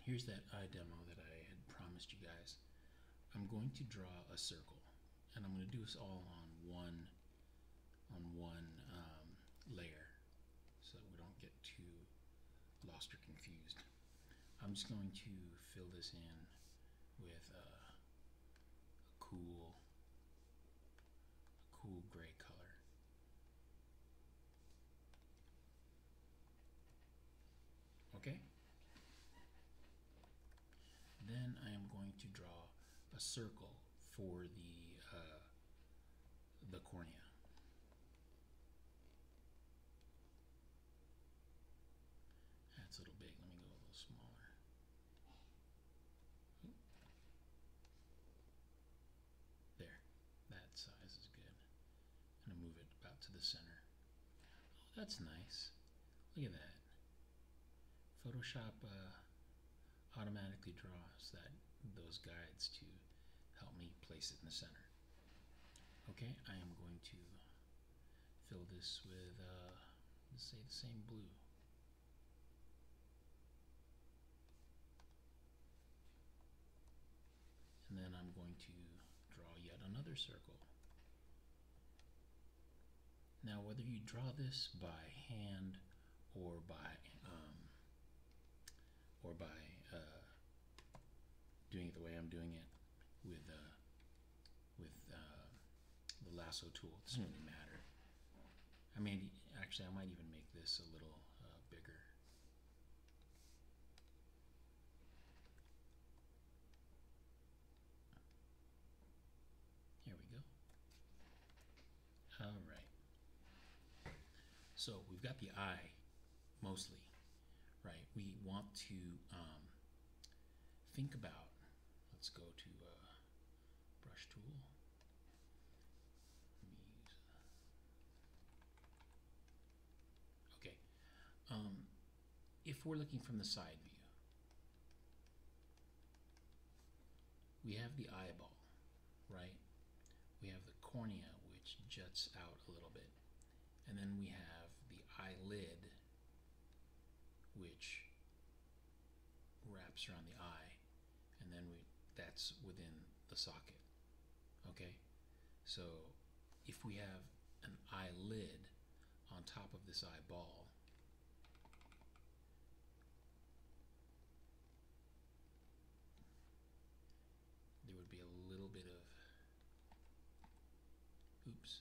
here's that eye demo that I had promised you guys. I'm going to draw a circle, and I'm going to do this all on one layer, so we don't get too lost or confused. I'm just going to fill this in with a cool gray color. Okay? Then I am going to draw a circle for the cornea. That's a little big. Let me go a little smaller. There. That size is good. I'm going to move it about to the center. Oh, that's nice. Look at that. Photoshop automatically draws those guides to help me place it in the center. Okay, I am going to fill this with, let's say, the same blue. And then I'm going to draw yet another circle. Now, whether you draw this by hand or by doing it the way I'm doing it with the lasso tool, it doesn't really matter. I mean, actually, I might even make this a little bigger. Here we go. All right. So we've got the eye mostly, right? We want to think about, let's go to brush tool. Let me use, okay. If we're looking from the side view, we have the eyeball, right? We have the cornea, which juts out a little bit. And then we have the eyelid, which wraps around the eye, and then that's within the socket. Okay? So if we have an eyelid on top of this eyeball, there would be a little bit of, oops,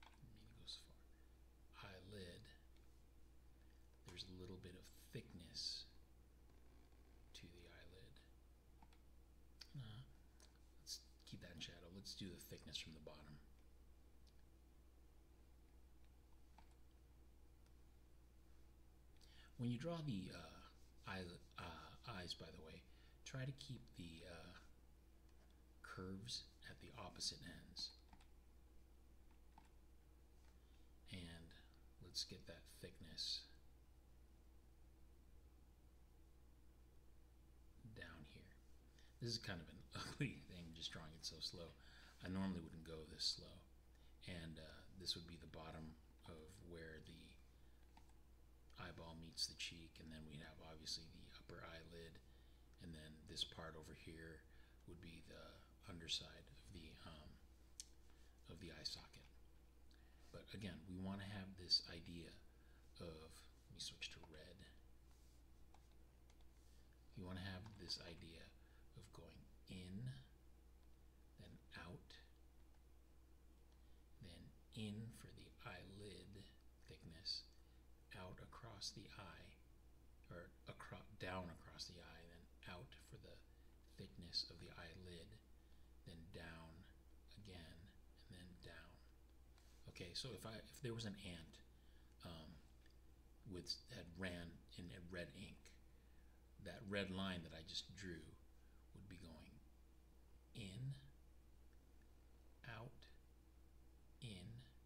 eyelid, there's a little bit of thickness to the eyelid. Let's keep that in shadow. Let's do the thickness from the bottom. When you draw the eyes, by the way, try to keep the curves at the opposite ends. And let's get that thickness down here. This is kind of an ugly thing, just drawing it so slow. I normally wouldn't go this slow. And this would be the bottom of where the eyeball meets the cheek, and then we have obviously the upper eyelid, and then this part over here would be the underside of the eye socket. But again, we want to have this idea of, let me switch to red. You want to have this idea of going in, then out, then in for the eyelid thickness, out across the eye, or down across the eye, then out for the thickness of the eyelid, then down again, and then down. Okay, so if there was an ant had ran in a red ink, that red line that I just drew would be going in, out, in,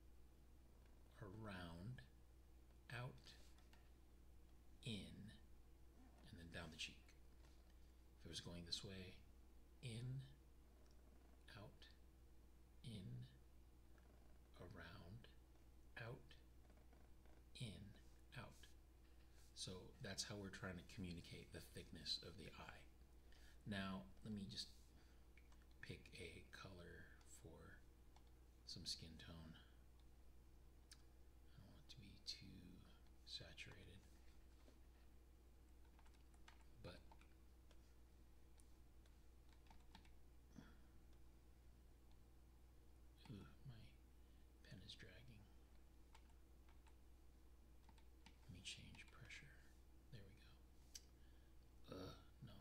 around, out, in, and then down the cheek. If it was going this way, in, out, in, around, out, in, out. So that's how we're trying to communicate the thickness of the eye. Now, let me just pick a color for some skin tone. I don't want it to be too saturated, but ooh, my pen is dragging. Let me change pressure. There we go. No.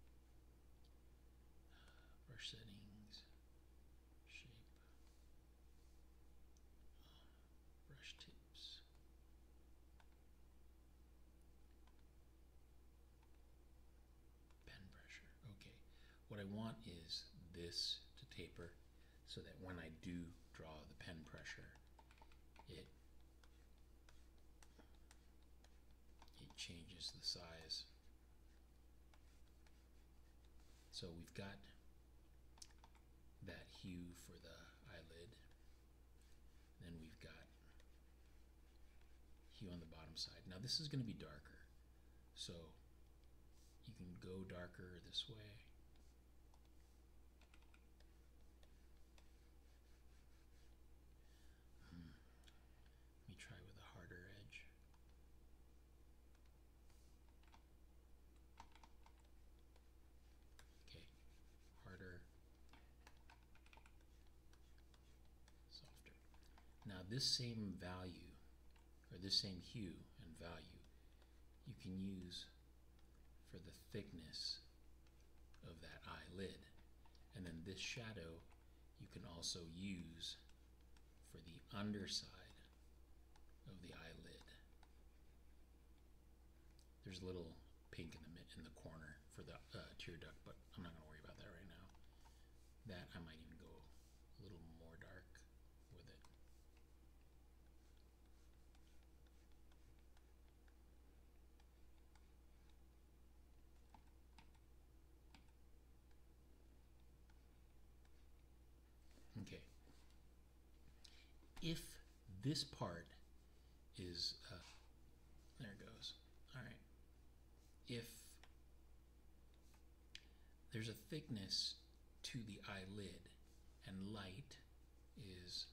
Brush settings, shape, brush tips. Pen pressure. Okay. What I want is this to taper so that when I do draw the pen pressure, it changes the size. So we've got that hue for the eyelid. Then we've got hue on the bottom side. Now this is going to be darker, so you can go darker this way. Let me try with a harder edge. Okay, harder, softer. Now this same value, or this same hue and value, you can use for the thickness of that eyelid. And then this shadow you can also use for the underside of the eyelid. There's a little pink in the corner for the tear duct, but I'm not going to worry about that right now. That I might even go a little more dark with it. Okay. If this part is, there it goes. All right. If there's a thickness to the eyelid and light is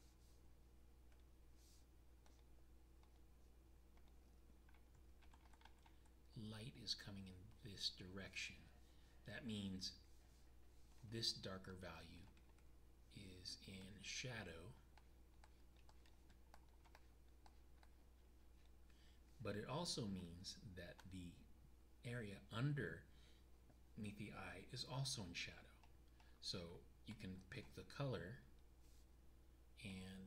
coming in this direction, that means this darker value is in shadow, but it also means that the area underneath the eye is also in shadow. So you can pick the color and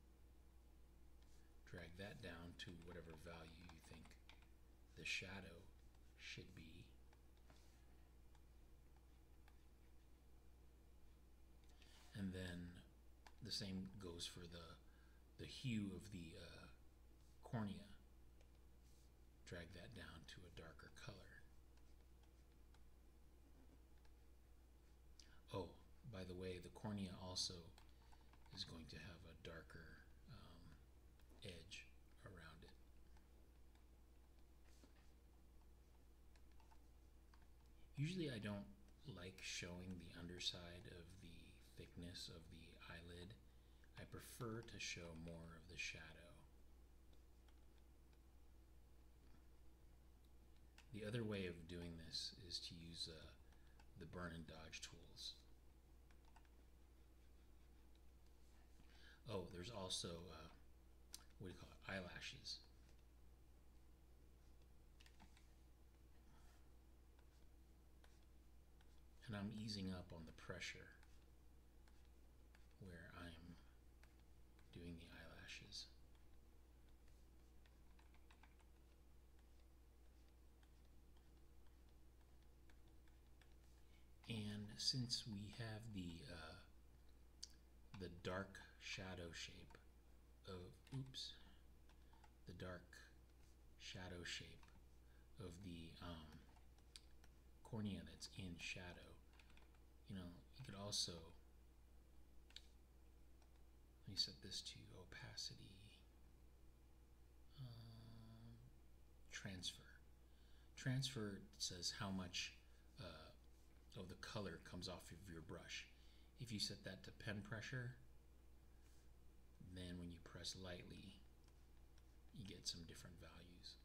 drag that down to whatever value you think the shadow should be. And then the same goes for the hue of the cornea. Drag that down to a darker color. Oh, by the way, the cornea also is going to have a darker edge around it. Usually I don't like showing the underside of the thickness of the eyelid. I prefer to show more of the shadow. The other way of doing this is to use the burn and dodge tools. Oh, there's also, what do you call it, eyelashes. And I'm easing up on the pressure where I'm doing the eyelashes. And since we have the dark shadow shape of, the dark shadow shape of the cornea that's in shadow, you know, you could also, let me set this to opacity, transfer. Transfer says how much of the color comes off of your brush. If you set that to pen pressure, then when you press lightly, you get some different values.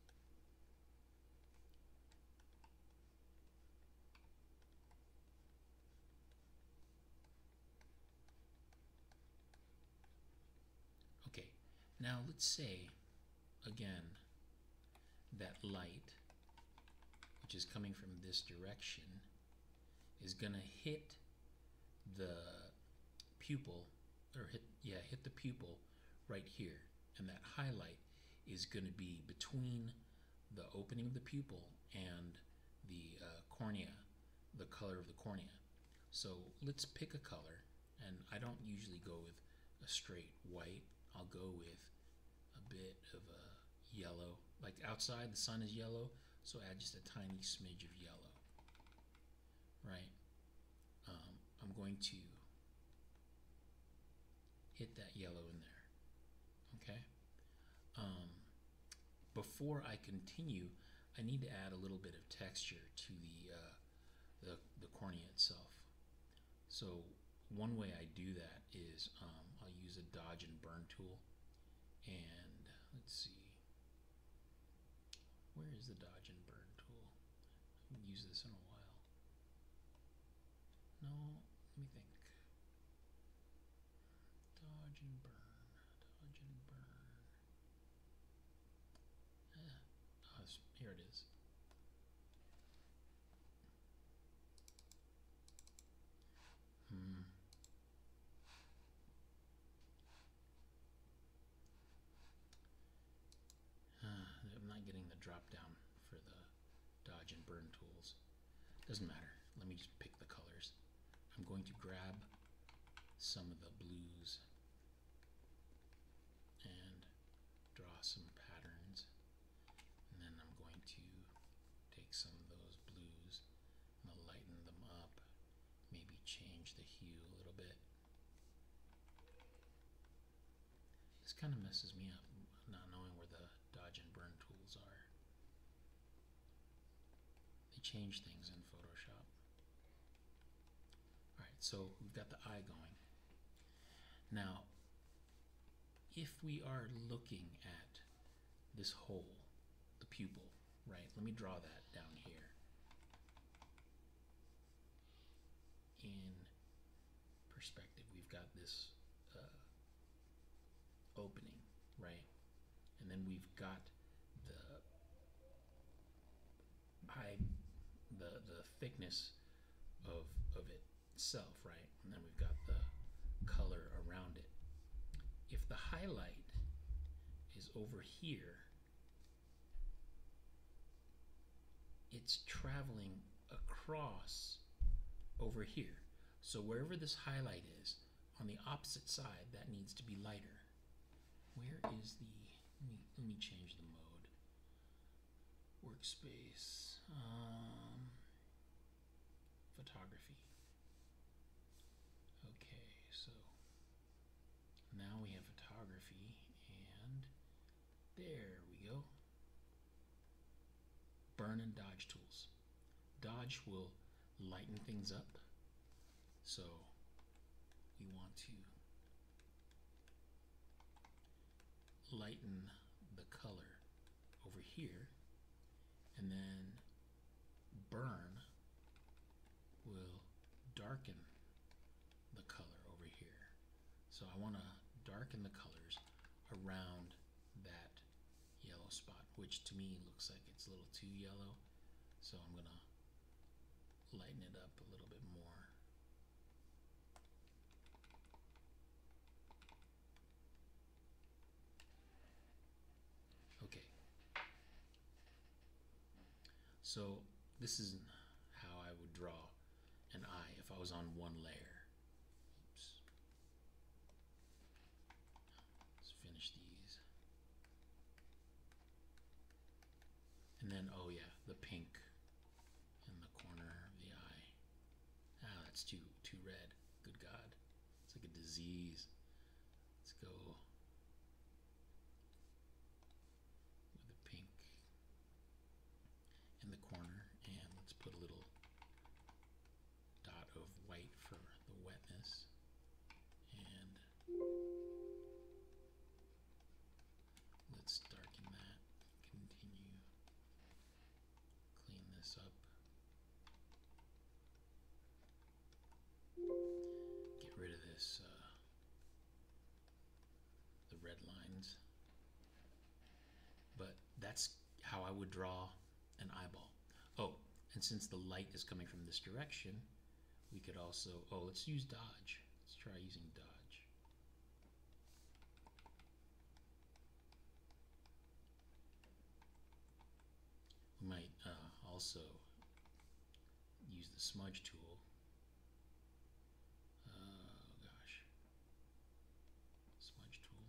Okay, now let's say, again, that light, which is coming from this direction, is going to hit the pupil, or hit the pupil right here. And that highlight is going to be between the opening of the pupil and the cornea, the color of the cornea. So let's pick a color, and I don't usually go with a straight white. I'll go with a bit of a yellow. Like outside, the sun is yellow, so add just a tiny smidge of yellow, right? I'm going to hit that yellow in there, okay? Before I continue, I need to add a little bit of texture to the cornea itself. So one way I do that is I'll use a dodge and burn tool, and let's see, where is the dodge and burn tool? I haven't used this in a while. No, let me think. Dodge and burn, dodge and burn. Here it is. I'm not getting the drop down for the dodge and burn tools. Doesn't matter. Let me just pick the colors. I'm going to grab some of the blues and draw some patterns, and then I'm going to take some of those blues and I'll lighten them up, maybe change the hue a little bit. This kind of messes me up, not knowing where the dodge and burn tools are. They change things in Photoshop. Alright, so we've got the eye going. Now, if we are looking at this hole, the pupil, right? Let me draw that down here. In perspective, we've got this opening, right? And then we've got the thickness of it itself, right? And then we've got the color around it. If the highlight is over here, it's traveling across over here. So wherever this highlight is, on the opposite side, that needs to be lighter. Where is the, let me change the mode. Workspace, photography. Okay, so now we have photography, and there we go. Burn and dodge tools. Dodge will lighten things up, so we want to lighten the color over here, and then burn will darken the color over here. So I want to darken the colors around that yellow spot, which to me looks like it's a little too yellow, so I'm going to lighten it up a little bit more. Okay. So this is how I would draw an eye if I was on one layer. Oops. Let's finish these. And then, oh yeah, the pink in the corner of the eye. Ah, that's too red. Good God. It's like a disease. Let's go with the pink in the corner. this up. Get rid of this, the red lines. But that's how I would draw an eyeball. Oh, and since the light is coming from this direction, we could also, let's use dodge. Let's try using dodge. We might also use the smudge tool. Oh gosh, smudge tool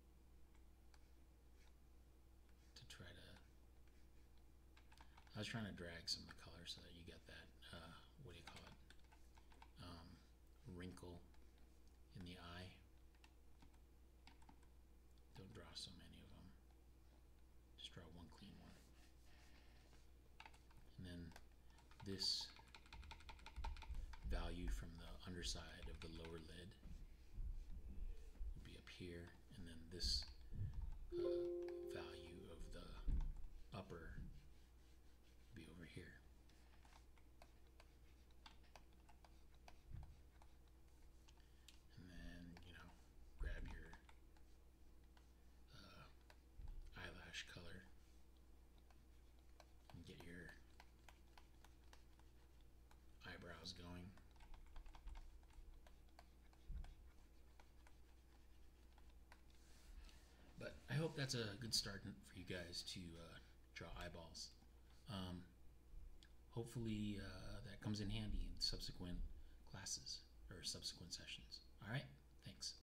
to try to. I was trying to drag some of the color so that you get that. What do you call it? Wrinkle in the eye. Don't draw so many of them. Just draw one clean one. And then this value from the underside of the lower lid would be up here, and then this value of the upper would be over here. And then, grab your eyelash color and get your eyebrows going. But I hope that's a good start for you guys to draw eyeballs. Hopefully that comes in handy in subsequent classes or subsequent sessions. All right, thanks.